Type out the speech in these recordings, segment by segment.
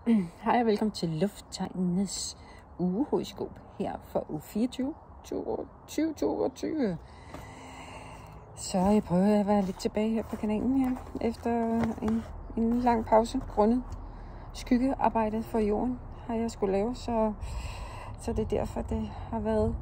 Hej og velkommen til Lufttegnenes ugehoroskop her for uge 24, 2022. Så jeg prøver at være lidt tilbage her på kanalen her, efter en lang pause, grundet skyggearbejdet for jorden, har jeg skulle lave, så det er derfor, det har været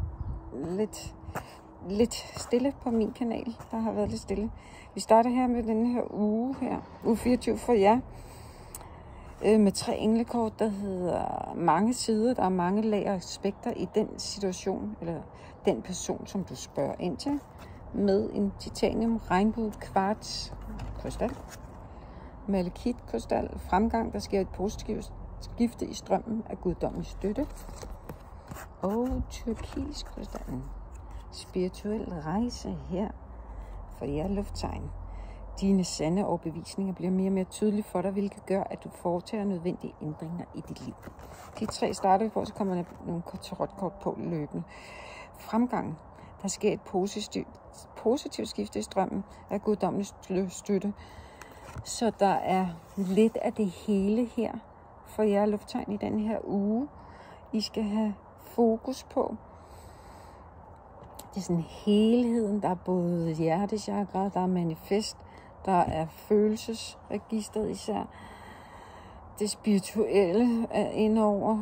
lidt stille på min kanal. Der har været lidt stille. Vi starter her med denne her uge her, uge 24 for jer, med 3 englekort, der hedder mange sider. Der er mange lag og aspekter i den situation, eller den person, som du spørger ind til, med en titanium, regnbue, kvarts, krystal, malekit, krystal, fremgang, der sker et positivt skifte i strømmen af guddommelig støtte, og turkis krystallen. Spirituel rejse her for jer lufttegn. Dine sande overbevisninger bliver mere og mere tydelige for dig, hvilket gør, at du foretager nødvendige ændringer i dit liv. De 3 starter vi på, så kommer der nogle tarotkort på løbende. Fremgang. Der sker et positivt skifte i strømmen af guddommelig støtte. Så der er lidt af det hele her for jer lufttegn i den her uge. I skal have fokus på. Det er sådan helheden. Der er både hjertechakra, der er manifest, der er følelsesregistret især. Det spirituelle er indover.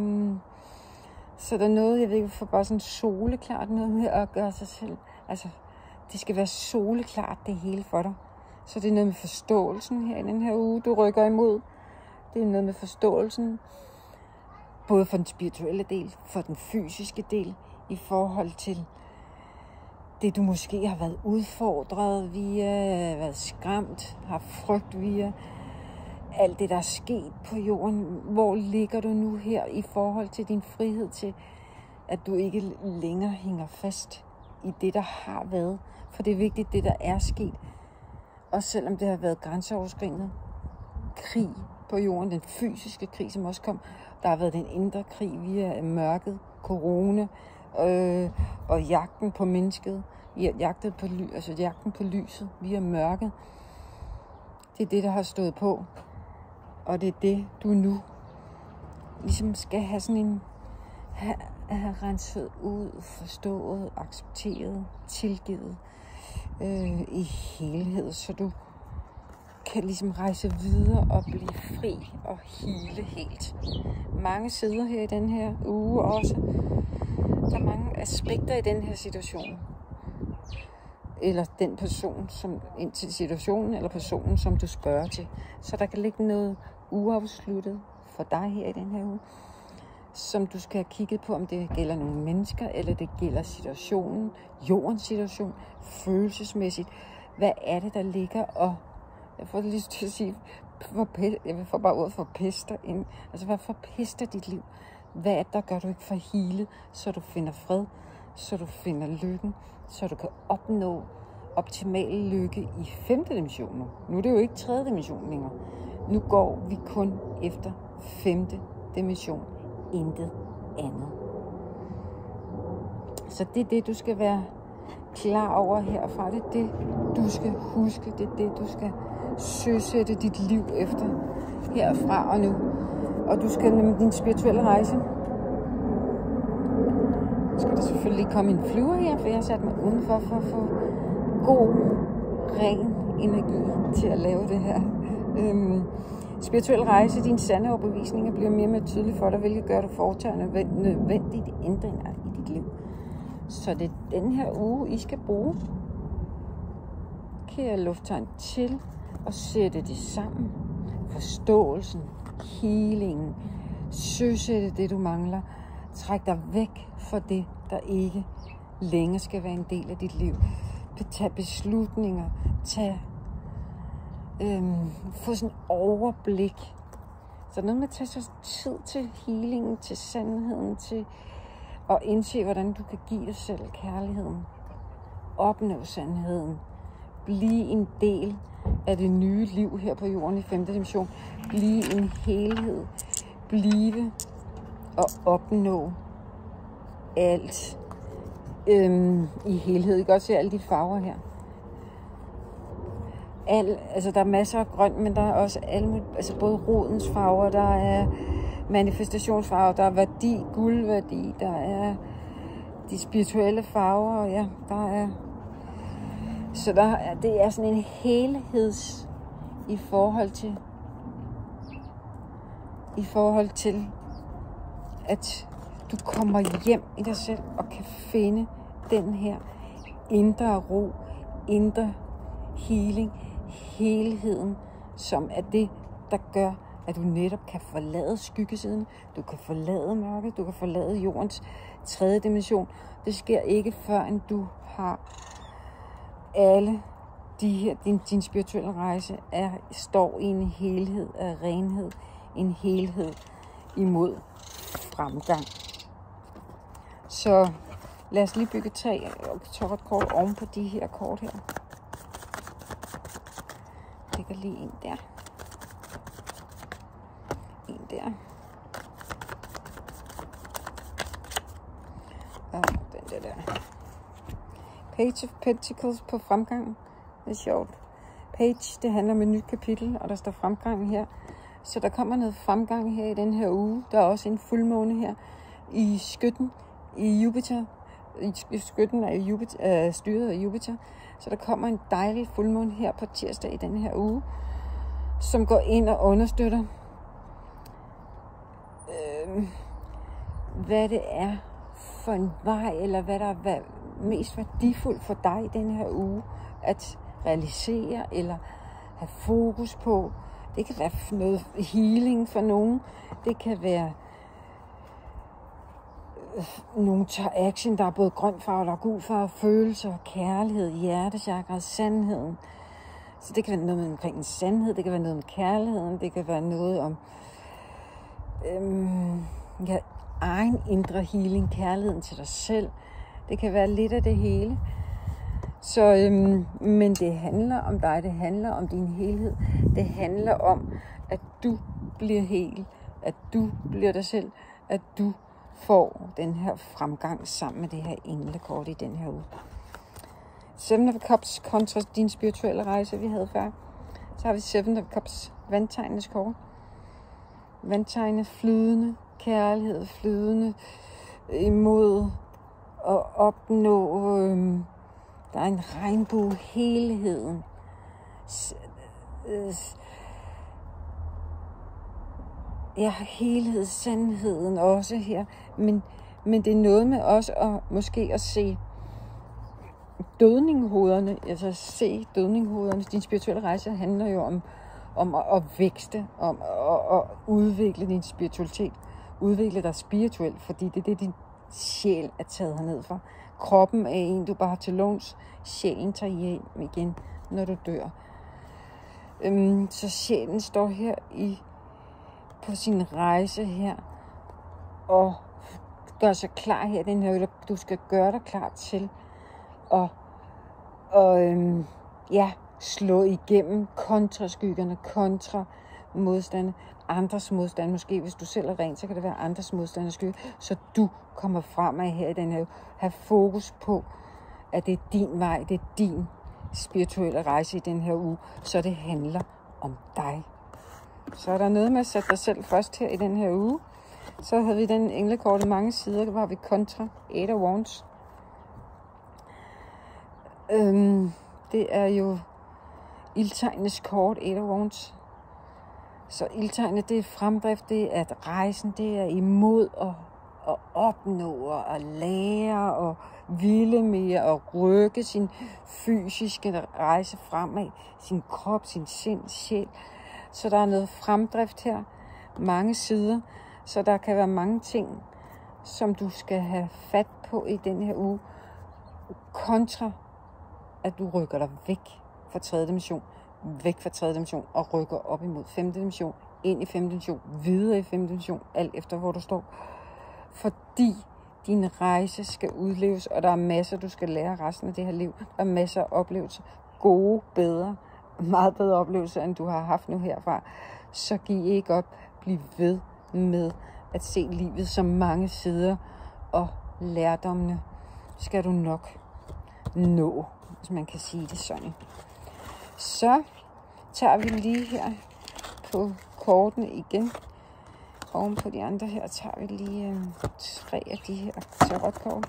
Så der er noget, jeg ved ikke, for bare sådan soleklart noget med at gøre sig selv. Altså, det skal være soleklart det hele for dig. Så det er noget med forståelsen her i den her uge, du rykker imod. Det er noget med forståelsen, både for den spirituelle del, for den fysiske del, i forhold til det, du måske har været udfordret via, været skræmt, har frygt via, alt det, der er sket på jorden. Hvor ligger du nu her i forhold til din frihed til, at du ikke længere hænger fast i det, der har været? For det er vigtigt, det, der er sket. Og selvom det har været grænseoverskridende krig på jorden, den fysiske krig, som også kom, der har været den indre krig via mørket, corona, og jagten på mennesket, jagten på lyset via mørket. Det er det, der har stået på. Og det er det, du nu ligesom skal have sådan have renset ud, forstået, accepteret, tilgivet i helhed, så du kan ligesom rejse videre og blive fri og hele helt. Mange sider her i den her uge også. Der er mange aspekter i den her situation. Eller den person, som ind til situationen, eller personen, som du spørger til. Så der kan ligge noget uafsluttet for dig her i den her uge, som du skal have kigget på, om det gælder nogle mennesker, eller det gælder situationen, jordens situation, følelsesmæssigt. Hvad er det, der ligger og... Jeg får lyst til at sige, jeg får bare ordet for pester ind. Altså, hvad forpester dit liv? Hvad er det, der gør du ikke for hele, så du finder fred, så du finder lykken, så du kan opnå optimal lykke i 5. dimension. Nu er det jo ikke 3. dimension længere. Nu går vi kun efter 5. dimension. Intet andet. Så det er det, du skal være klar over herfra. Det er det, du skal huske. Det er det, du skal søsætte dit liv efter herfra og nu. Og du skal med din spirituelle rejse. Så skal der selvfølgelig komme en flyver her, for jeg har sat mig udenfor for at få god, ren energi til at lave det her. Spirituel rejse, dine sande overbevisninger bliver mere og mere tydelige for dig, hvilket gør, at du foretager nødvendige ændringer i dit liv. Så det er den her uge, I skal bruge, kære lufttegn, til at sætte det sammen. Forståelsen, healingen, søsætte det, du mangler. Træk dig væk fra det, der ikke længere skal være en del af dit liv. Tag beslutninger. Få sådan overblik. Så noget med at tage sig tid til healingen, til sandheden, til at indse, hvordan du kan give dig selv kærligheden. Opnå sandheden. Blive en del af det nye liv her på jorden i 5. dimension. Blive en helhed. Blive og opnå alt i helhed. I kan godt se alle de farver her. altså der er masser af grønt, men der er også altså både rodens farver, der er manifestationsfarver, der er værdi, guldværdi, der er de spirituelle farver, og ja, der er... Så det er sådan en helheds i forhold til, at du kommer hjem i dig selv og kan finde den her indre ro, indre healing, helheden, som er det, der gør, at du netop kan forlade skyggesiden, du kan forlade mørket, du kan forlade jordens 3. dimension. Det sker ikke, før end du har alle de her, din spirituelle rejse står i en helhed af renhed, en helhed imod fremgang. Så lad os lige bygge 3 kort oven på de her kort her. Jeg lægger lige en der. En der. Og den der. Page of Pentacles på fremgang. Det er sjovt. Page, det handler om et nyt kapitel, og der står fremgang her. Så der kommer noget fremgang her i den her uge. Der er også en fuldmåne her i skytten i Jupiter. Skytten er Jupiter, styret af Jupiter. Så der kommer en dejlig fuldmåne her på tirsdag i den her uge, som går ind og understøtter, hvad det er for en vej, eller hvad der er mest værdifuldt for dig i den her uge, at realisere eller have fokus på. Det kan være noget healing for nogen. Det kan være nogen tager action, der er både grøn farve, der er gul farve, følelser, kærlighed, hjertechakra, sandheden. Så det kan være noget omkring en sandhed, det kan være noget om kærligheden, det kan være noget om egen indre healing, kærligheden til dig selv. Det kan være lidt af det hele. Så, men det handler om dig, det handler om din helhed. Det handler om, at du bliver hel, at du bliver dig selv, at du får den her fremgang sammen med det her englekort i den her uge. 7 of Cups kontra din spirituelle rejse, vi havde før. Så har vi 7 of Cups, vandtegnenes kort. Vandtegnet flydende, kærlighed, flydende imod at opnå, der er en regnbue, helheden. Ja, helhed, sandheden også her. Men det er noget med også at måske at se dødninghoderne, altså se dødninghoderne. Din spirituelle rejse handler jo om at vækste, om at udvikle din spiritualitet, udvikle dig spirituelt, fordi det er det, din sjæl er taget herned for. Kroppen er en, du bare har til låns. Sjælen tager hjem igen, når du dør. Så sjælen står her på sin rejse her, og gør sig klar her. Den her, du skal gøre dig klar til at slå igennem kontra skyggerne, kontra modstande, andres modstand. Måske hvis du selv er ren, så kan det være andres modstand og skygge, så du kommer fremad her i den her. Have fokus på, at det er din vej, det er din spirituelle rejse i den her uge, så det handler om dig. Så er der noget med at sætte dig selv først her i den her uge. Så havde vi den englekort i mange sider, der var vi kontra 8 of Wands. Det er jo ildtegnenes kort, 8 of Wands. Så ildtegnet, det er fremdrift, det er at rejsen, det er imod at opnå og at lære og ville mere og rykke sin fysiske rejse fremad, sin krop, sin sind, sjæl. Så der er noget fremdrift her, mange sider, så der kan være mange ting, som du skal have fat på i den her uge, kontra at du rykker dig væk fra 3. dimension, væk fra 3. dimension og rykker op imod 5. dimension, ind i 5. dimension, videre i 5. dimension, alt efter hvor du står. Fordi din rejse skal udleves, og der er masser, du skal lære resten af det her liv. Der er masser af oplevelser, gode, bedre, meget bedre oplevelser, end du har haft nu herfra. Så giv ikke op, bliv ved med at se livet som mange sider, og lærdommene skal du nok nå, hvis man kan sige det sådan. Så tager vi lige her på kortene igen. Oven på de andre her tager vi lige 3 af de her tarotkort.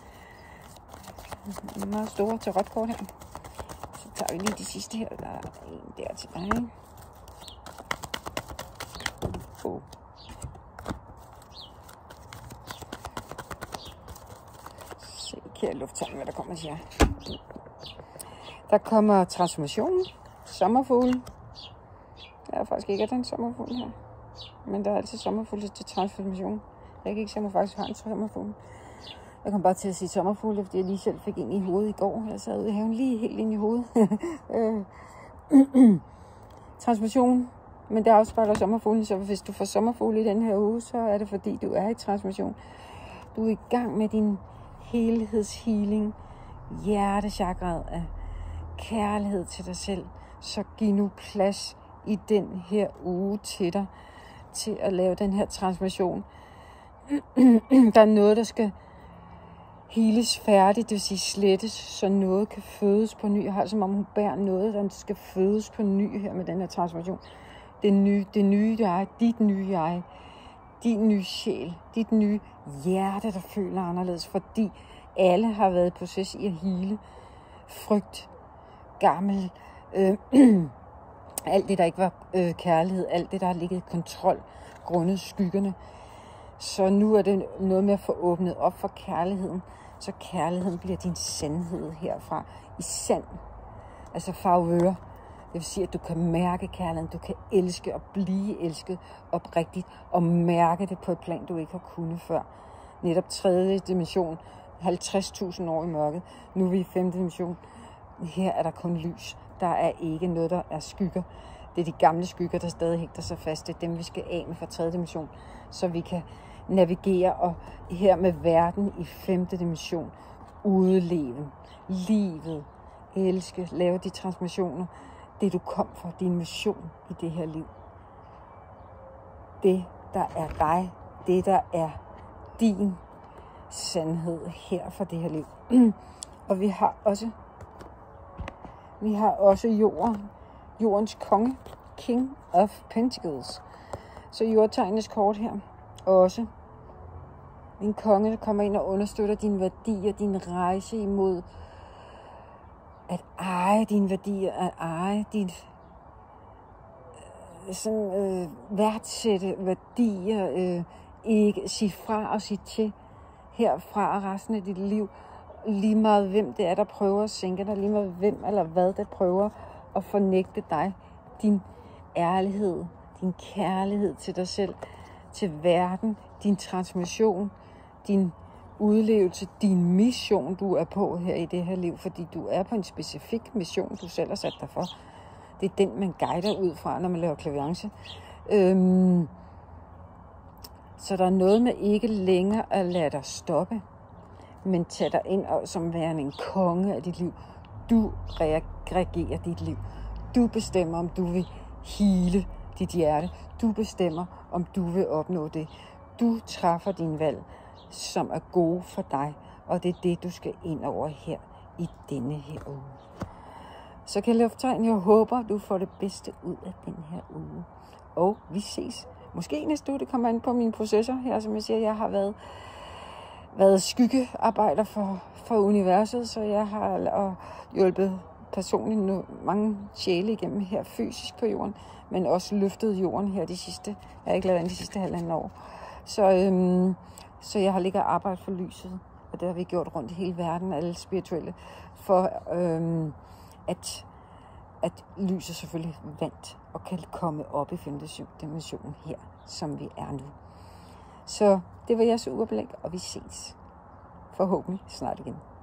Meget store tarotkort her. Så tager vi lige de sidste her. Der er en der tilbage. Se, kære lufttegn, hvad der kommer her. Der kommer transformationen. Sommerfuglen. Der er faktisk ikke den sommerfugl her. Men der er altid sommerfugle til transformation. Jeg kan ikke se, om jeg faktisk har en sommerfugl. Jeg kom bare til at sige sommerfugle, fordi jeg lige selv fik en i hovedet i går. Jeg sad ude i haven lige helt ind i hovedet. Transformation. Men der afspejler sommerfuglen, så hvis du får sommerfugle i den her uge, så er det fordi, du er i transformation. Du er i gang med din helhedshealing. Hjertechakraet af kærlighed til dig selv. Så giv nu plads i den her uge til dig, til at lave den her transformation. Der er noget, der skal heales færdigt, det vil sige slettes, så noget kan fødes på ny. Jeg har som om hun bærer noget, der skal fødes på ny her med den her transformation. Det nye jeg, dit nye jeg, din nye sjæl, dit nye hjerte, der føler anderledes, fordi alle har været i proces i at hele frygt, gammel, alt det, der ikke var kærlighed, alt det, der har ligget i kontrol, grundet skyggerne. Så nu er det noget med at få åbnet op for kærligheden, så kærligheden bliver din sandhed herfra i sand, altså favør. Det vil sige, at du kan mærke kærligheden, du kan elske og blive elsket oprigtigt, og mærke det på et plan, du ikke har kunnet før. Netop 3. dimension, 50.000 år i mørket, nu er vi i 5. dimension. Her er der kun lys, der er ikke noget, der er skygger. Det er de gamle skygger, der stadig hægter sig fast. Det er dem, vi skal af med fra 3. dimension, så vi kan navigere og her med verden i 5. dimension udleve livet, elske, lave de transformationer, det du kom for, din mission i det her liv. Det, der er dig, det, der er din sandhed her for det her liv. Og vi har også jordens konge, King of Pentacles. Så jordtegnets kort her også. En konge, der kommer ind og understøtter dine værdier, din rejse imod at eje dine værdier, at eje dit værdsætte værdier, ikke sige fra og sige til herfra og resten af dit liv, lige meget hvem det er, der prøver at sænke dig, lige meget hvem eller hvad, der prøver at fornægte dig, din ærlighed, din kærlighed til dig selv, til verden, din transformation, din udlevelse, din mission, du er på her i det her liv, fordi du er på en specifik mission, du selv har sat dig for. Det er den, man guider ud fra, når man laver klaviance. Så der er noget med ikke længere at lade dig stoppe, men tage dig ind som værende en konge af dit liv. Du reagerer dit liv. Du bestemmer, om du vil hele dit hjerte. Du bestemmer, om du vil opnå det. Du træffer din valg, som er gode for dig, og det er det, du skal ind over her i denne her uge. Så kan lufttegn, jeg håber, du får det bedste ud af den her uge. Og vi ses. Måske næste uge, det kommer ind på mine processer her, som jeg siger, jeg har været skyggearbejder for universet, så jeg har hjulpet personligt mange sjæle igennem her fysisk på jorden, men også løftet jorden her jeg har ikke lavet andet de sidste halvandet år. Så jeg har ligget og arbejdet for lyset, og det har vi gjort rundt i hele verden, alle spirituelle, for at lyset selvfølgelig vandt og kan komme op i 5. dimension her, som vi er nu. Så det var jeres ugeblik, og vi ses forhåbentlig snart igen.